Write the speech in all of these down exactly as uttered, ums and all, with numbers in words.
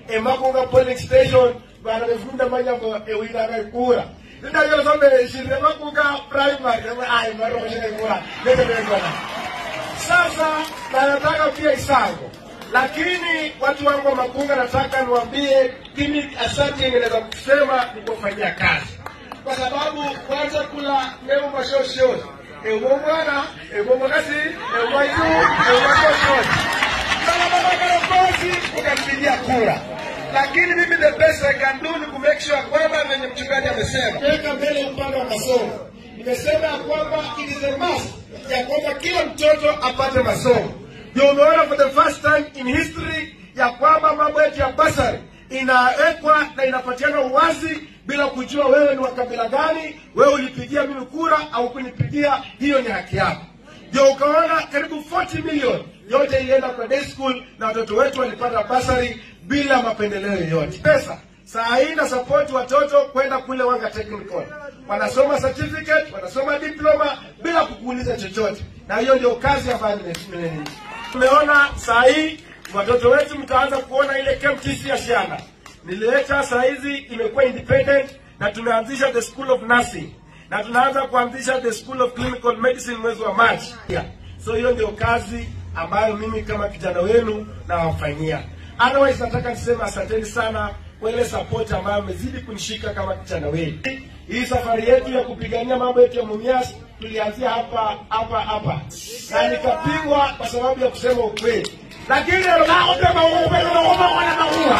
e Makunga polling station bana befunda manyako e wina kura. Ndio yule sombe shirika Makunga primary ai maro shirika kura. Ndio sasa nataka pia Isango. Lakini watu wangu wa Makunga nataka niwaambie kimi asante ninaweza kusema ni kufanyia kazi. Kwa sababu kwanza kula leo mashosho. Ewo mwana, ewo mwakasi, ewo mwaiju, ewo mwakosho. Kala baba kala kozi, ukapigia kura. Lakini mimi the best I can do ni kumake sure kwamba venye mchungaji amesema. Weka mbele upande wa masomo. Nimesema kwamba it is a must ya kwamba kila mtoto apate masomo. Ndio umeona for the first time in history ya kwamba mambo yetu ya basari inawekwa na inapatiana uwazi bila kujua wewe ni wa kabila gani, wewe ulipigia mimi kura au kunipigia, hiyo ni haki yako. Ndio ukaona karibu forty million yote ilienda kwa day school na watoto wetu walipata basari bila mapendeleo yoyote. Pesa saa hii na support watoto kwenda kule Wanga Technical. Wanasoma certificate, wanasoma diploma bila kukuuliza chochote. Na hiyo ndio kazi ya family. Tumeona saa hii watoto wetu mtaanza kuona ile K M T C ya Shianda. Nilileta saa hizi imekuwa independent na tumeanzisha the School of Nursing. Na tunaanza kuanzisha the School of Clinical Medicine mwezi wa March. Yeah. So hiyo ndio kazi ambayo mimi kama kijana wenu nawafanyia. Otherwise nataka niseme asanteni sana kwa ile support ambayo mmezidi kunishika kama kijana wenu. Hii safari yetu ya kupigania mambo yetu ya Mumias tulianzia hapa hapa hapa. Na nikapigwa kwa sababu ya kusema ukweli. Lakini leo naomba maua na naomba wana maua.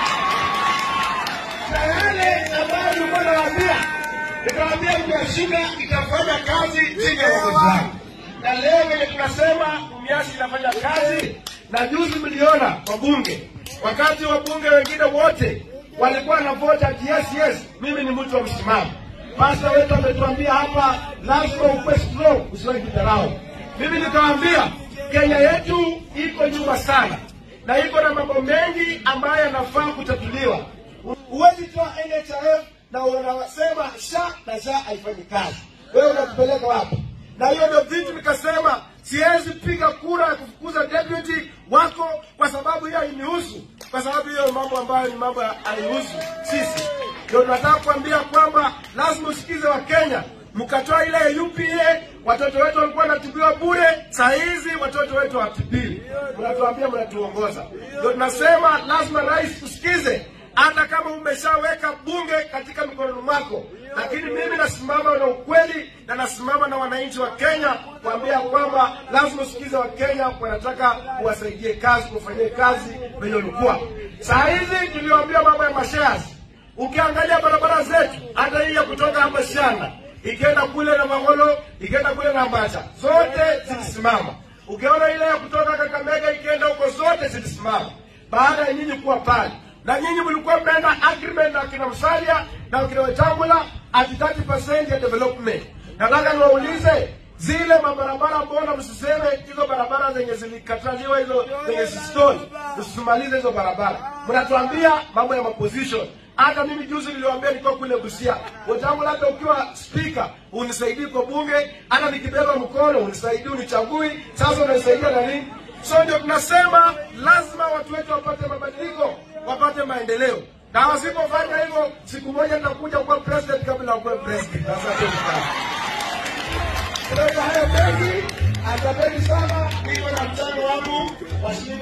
Na yale ambayo nilikuwa nawaambia, nikamwambia mtashinda itafanya kazi chini ya uongozi wangu. Na leo wenye tunasema Mumias inafanya kazi, na juzi mliona kwa bunge. Wakati wa bunge wengine wote walikuwa na vote yes yes, mimi ni mtu wa msimamo. Pastor wetu ametuambia hapa lazima ukwe strong, usiwahi kudharau. Mimi nikawaambia Kenya yetu iko nyuma sana na iko na mambo mengi ambayo yanafaa kutatuliwa. Huwezi toa N H I F na unasema sha na sha haifanyi kazi. Wewe unatupeleka wapi? Na hiyo ndio vitu nikasema siwezi piga kura ya kufukuza deputy wako kwa sababu hiyo hainihusu. Kwa sababu hiyo mambo ambayo ni mambo haihusu sisi. Ndio tunataka kuambia kwamba lazima usikize wa Kenya. Mkatoa ile U P A, watoto wetu walikuwa wanatibiwa bure, saa hizi watoto wetu hawatibiwi. Mnatuambia mnatuongoza. Ndio tunasema lazima rais usikize. Hata kama umeshaweka bunge katika mikono mwako, lakini mimi nasimama na ukweli na nasimama na wananchi wa Kenya kuambia kwamba lazima usikize wa Kenya wanataka kuwasaidie kazi, kufanyia kazi wenye ulikuwa. Saa hizi tuliwaambia mambo ya mashares. Ukiangalia barabara zetu, hata hii ya kutoka hapa Shianda, ikienda kule na Mangolo, ikienda kule na Mbacha, zote zilisimama. Ukiona ile ya kutoka Kakamega ikienda huko, zote zilisimama. Baada ya nyinyi kuwa pale. Na nyinyi mlikuwa mnaenda agreement na kina Musalia na kina Wetangula at thirty percent ya development. Nataka niwaulize zile mabarabara, mbona msiseme hizo barabara zenye zilikataliwa, hizo zenye sistoli, msimalize hizo barabara. Mnatuambia mambo ya maposition. Hata mimi juzi niliwaambia niko kule Busia. Wetangula, hata ukiwa speaker unisaidie kwa bunge, hata nikibeba mkono unisaidie unichagui, sasa unanisaidia na nini? So ndio tunasema lazima watu wetu wapate mabadiliko, wapate maendeleo. Na wasipofanya hivyo, siku moja nitakuja kuwa president kabla ya kuwa president. Asante sana. Kwa hayo mengi, asante sana. Niko na mchango wangu wa